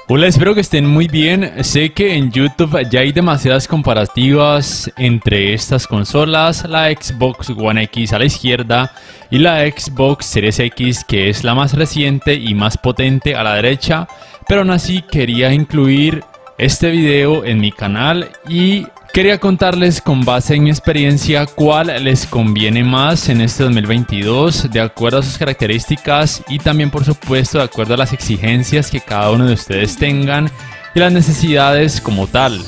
Hola, espero que estén muy bien. Sé que en YouTube ya hay demasiadas comparativas entre estas consolas, la Xbox One X a la izquierda y la Xbox Series X, que es la más reciente y más potente, a la derecha, pero aún así quería incluir este video en mi canal y quería contarles con base en mi experiencia cuál les conviene más en este 2022 de acuerdo a sus características y también por supuesto de acuerdo a las exigencias que cada uno de ustedes tengan y las necesidades como tal.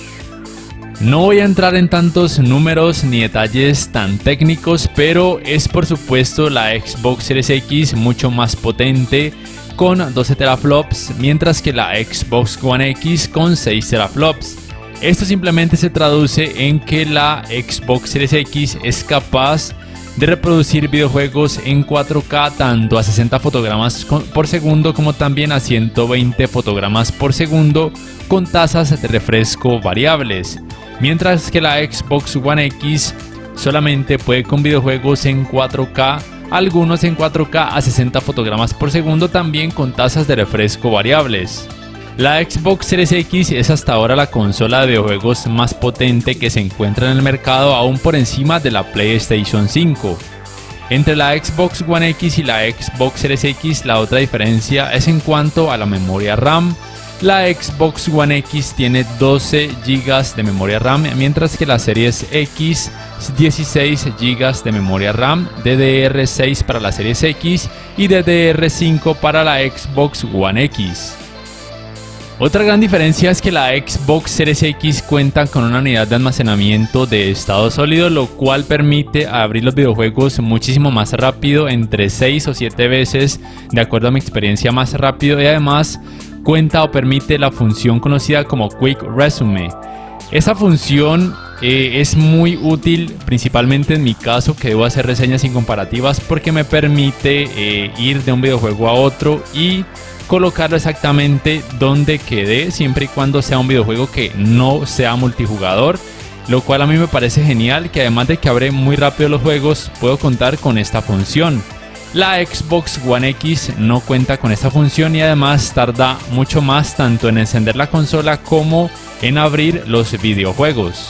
No voy a entrar en tantos números ni detalles tan técnicos, pero es por supuesto la Xbox Series X mucho más potente con 12 teraflops, mientras que la Xbox One X con 6 teraflops. Esto simplemente se traduce en que la Xbox Series X es capaz de reproducir videojuegos en 4K tanto a 60 fotogramas por segundo como también a 120 fotogramas por segundo con tasas de refresco variables, mientras que la Xbox One X solamente puede con videojuegos en 4K, algunos en 4K a 60 fotogramas por segundo también con tasas de refresco variables. La Xbox Series X es hasta ahora la consola de videojuegos más potente que se encuentra en el mercado, aún por encima de la PlayStation 5. Entre la Xbox One X y la Xbox Series X, la otra diferencia es en cuanto a la memoria RAM. La Xbox One X tiene 12 GB de memoria RAM, mientras que la Series X 16 GB de memoria RAM, DDR6 para la Series X y DDR5 para la Xbox One X. Otra gran diferencia es que la Xbox Series X cuenta con una unidad de almacenamiento de estado sólido, lo cual permite abrir los videojuegos muchísimo más rápido, entre 6 o 7 veces de acuerdo a mi experiencia más rápido, y además cuenta o permite la función conocida como Quick Resume. Esa función es muy útil principalmente en mi caso, que debo hacer reseñas y comparativas, porque me permite ir de un videojuego a otro y colocarlo exactamente donde quedé, siempre y cuando sea un videojuego que no sea multijugador, lo cual a mí me parece genial, que además de que abre muy rápido los juegos, puedo contar con esta función. La Xbox One X no cuenta con esta función y además tarda mucho más tanto en encender la consola como en abrir los videojuegos.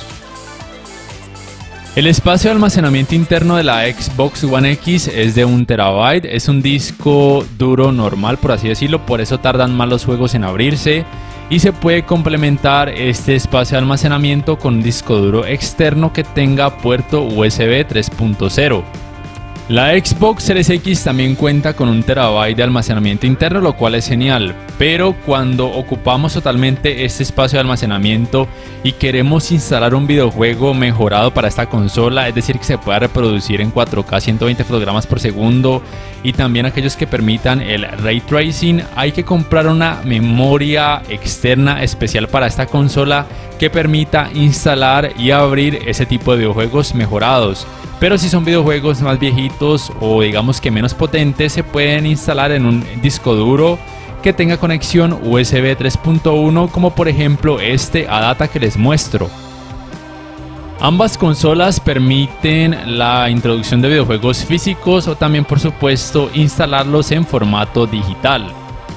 El espacio de almacenamiento interno de la Xbox One X es de 1 TB, es un disco duro normal por así decirlo, por eso tardan más los juegos en abrirse, y se puede complementar este espacio de almacenamiento con un disco duro externo que tenga puerto USB 3.0. La Xbox Series X también cuenta con 1 TB de almacenamiento interno, lo cual es genial, pero cuando ocupamos totalmente este espacio de almacenamiento y queremos instalar un videojuego mejorado para esta consola, es decir, que se pueda reproducir en 4K 120 fotogramas por segundo y también aquellos que permitan el Ray Tracing, hay que comprar una memoria externa especial para esta consola que permita instalar y abrir ese tipo de videojuegos mejorados. Pero si son videojuegos más viejitos o digamos que menos potentes, se pueden instalar en un disco duro que tenga conexión USB 3.1, como por ejemplo este ADATA que les muestro. Ambas consolas permiten la introducción de videojuegos físicos o también por supuesto instalarlos en formato digital.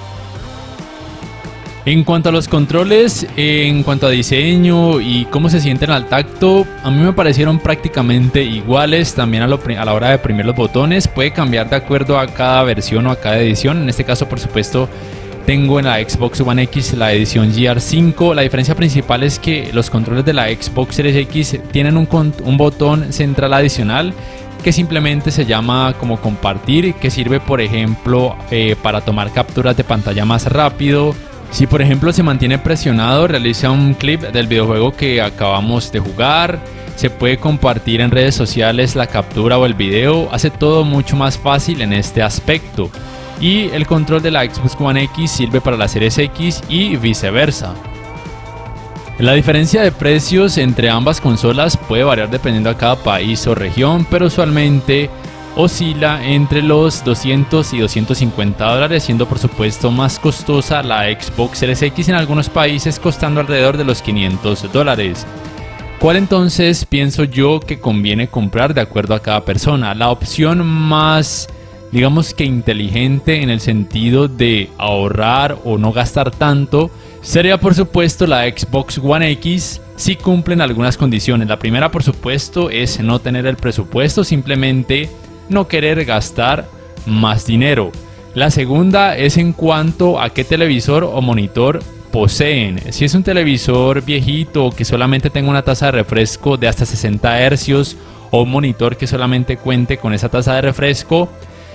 En cuanto a los controles, en cuanto a diseño y cómo se sienten al tacto, a mí me parecieron prácticamente iguales. También a la hora de oprimir los botones puede cambiar de acuerdo a cada versión o a cada edición. En este caso, por supuesto, tengo en la Xbox One X la edición GR5. La diferencia principal es que los controles de la Xbox Series X tienen un botón central adicional que simplemente se llama como compartir, que sirve por ejemplo para tomar capturas de pantalla más rápido. Si por ejemplo se mantiene presionado, realiza un clip del videojuego que acabamos de jugar, se puede compartir en redes sociales la captura o el video, hace todo mucho más fácil en este aspecto. Y el control de la Xbox One X sirve para la Series X y viceversa. La diferencia de precios entre ambas consolas puede variar dependiendo de cada país o región, pero usualmente oscila entre los 200 y 250 dólares, siendo por supuesto más costosa la Xbox Series X en algunos países, costando alrededor de los 500 dólares. ¿Cuál entonces pienso yo que conviene comprar de acuerdo a cada persona? La opción más digamos que inteligente en el sentido de ahorrar o no gastar tanto, sería por supuesto la Xbox One X si cumplen algunas condiciones. La primera por supuesto es no tener el presupuesto, simplemente no querer gastar más dinero. La segunda es en cuanto a qué televisor o monitor poseen. Si es un televisor viejito que solamente tenga una tasa de refresco de hasta 60 Hz o un monitor que solamente cuente con esa tasa de refresco,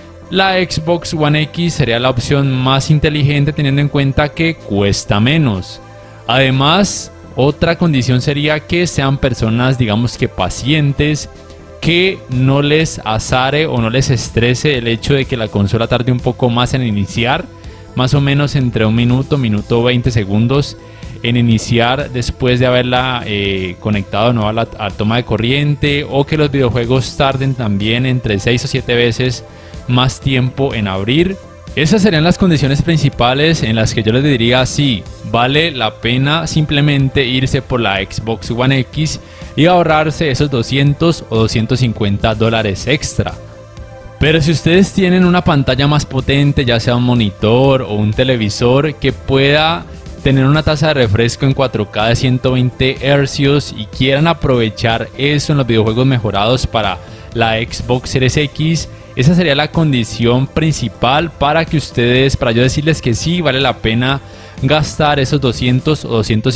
la Xbox One X sería la opción más inteligente teniendo en cuenta que cuesta menos. Además, otra condición sería que sean personas, digamos que pacientes, que no les azare o no les estrese el hecho de que la consola tarde un poco más en iniciar, más o menos entre un minuto, minuto 20 segundos en iniciar después de haberla conectado de nuevo a la toma de corriente, o que los videojuegos tarden también entre 6 o 7 veces más tiempo en abrir. Esas serían las condiciones principales en las que yo les diría sí, vale la pena simplemente irse por la Xbox One X y ahorrarse esos 200 o 250 dólares extra. Pero si ustedes tienen una pantalla más potente, ya sea un monitor o un televisor que pueda tener una tasa de refresco en 4K de 120 Hz y quieran aprovechar eso en los videojuegos mejorados para la Xbox Series X, esa sería la condición principal para que ustedes, para yo decirles que sí, vale la pena gastar esos 200 o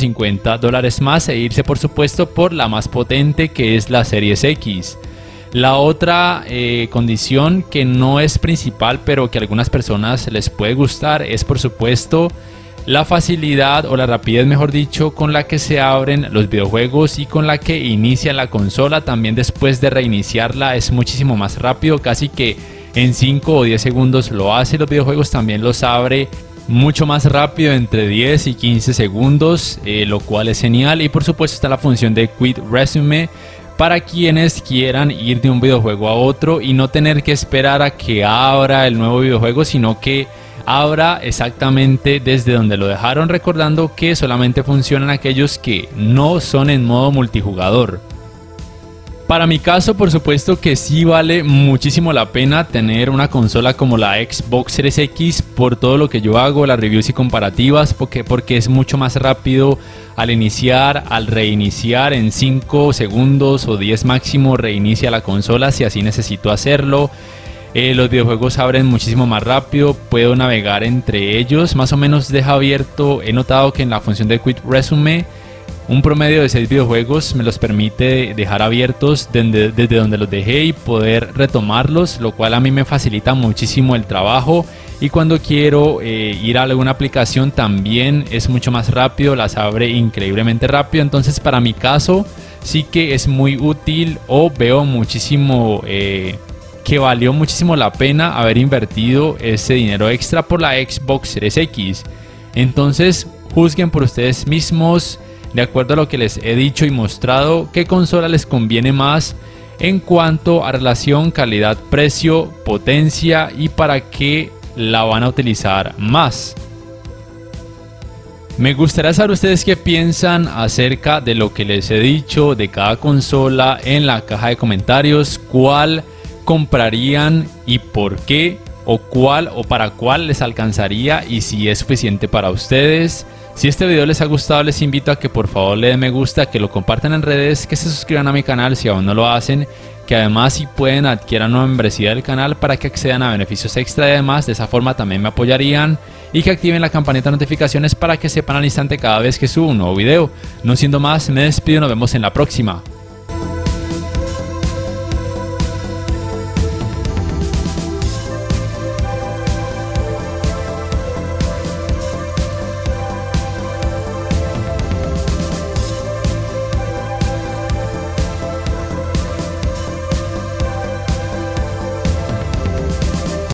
250 dólares más e irse por supuesto por la más potente, que es la Series X. La otra condición que no es principal pero que a algunas personas les puede gustar es por supuesto la facilidad o la rapidez, mejor dicho, con la que se abren los videojuegos y con la que inicia la consola. También después de reiniciarla es muchísimo más rápido, casi que en 5 o 10 segundos lo hace. Los videojuegos también los abre mucho más rápido, entre 10 y 15 segundos, lo cual es genial. Y por supuesto está la función de Quick Resume para quienes quieran ir de un videojuego a otro y no tener que esperar a que abra el nuevo videojuego, sino que abra exactamente desde donde lo dejaron, recordando que solamente funcionan aquellos que no son en modo multijugador. Para mi caso, por supuesto que sí vale muchísimo la pena tener una consola como la Xbox Series X por todo lo que yo hago, las reviews y comparativas, porque es mucho más rápido al iniciar, al reiniciar en 5 segundos o 10 máximo, reinicia la consola si así necesito hacerlo. Los videojuegos abren muchísimo más rápido, puedo navegar entre ellos, más o menos deja abierto. He notado que en la función de Quick Resume un promedio de 6 videojuegos me los permite dejar abiertos desde donde los dejé y poder retomarlos, lo cual a mí me facilita muchísimo el trabajo. Y cuando quiero ir a alguna aplicación también es mucho más rápido, las abre increíblemente rápido. Entonces para mi caso sí que es muy útil, o veo muchísimo que valió muchísimo la pena haber invertido ese dinero extra por la Xbox Series X. Entonces juzguen por ustedes mismos, de acuerdo a lo que les he dicho y mostrado, qué consola les conviene más en cuanto a relación calidad-precio, potencia y para qué la van a utilizar más. Me gustaría saber ustedes qué piensan acerca de lo que les he dicho de cada consola en la caja de comentarios, cuál comprarían y por qué, o cuál o para cuál les alcanzaría y si es suficiente para ustedes. Si este video les ha gustado, les invito a que por favor le den me gusta, que lo compartan en redes, que se suscriban a mi canal si aún no lo hacen, que además si pueden adquieran una membresía del canal para que accedan a beneficios extra y además de esa forma también me apoyarían, y que activen la campanita de notificaciones para que sepan al instante cada vez que subo un nuevo video. No siendo más, me despido, nos vemos en la próxima.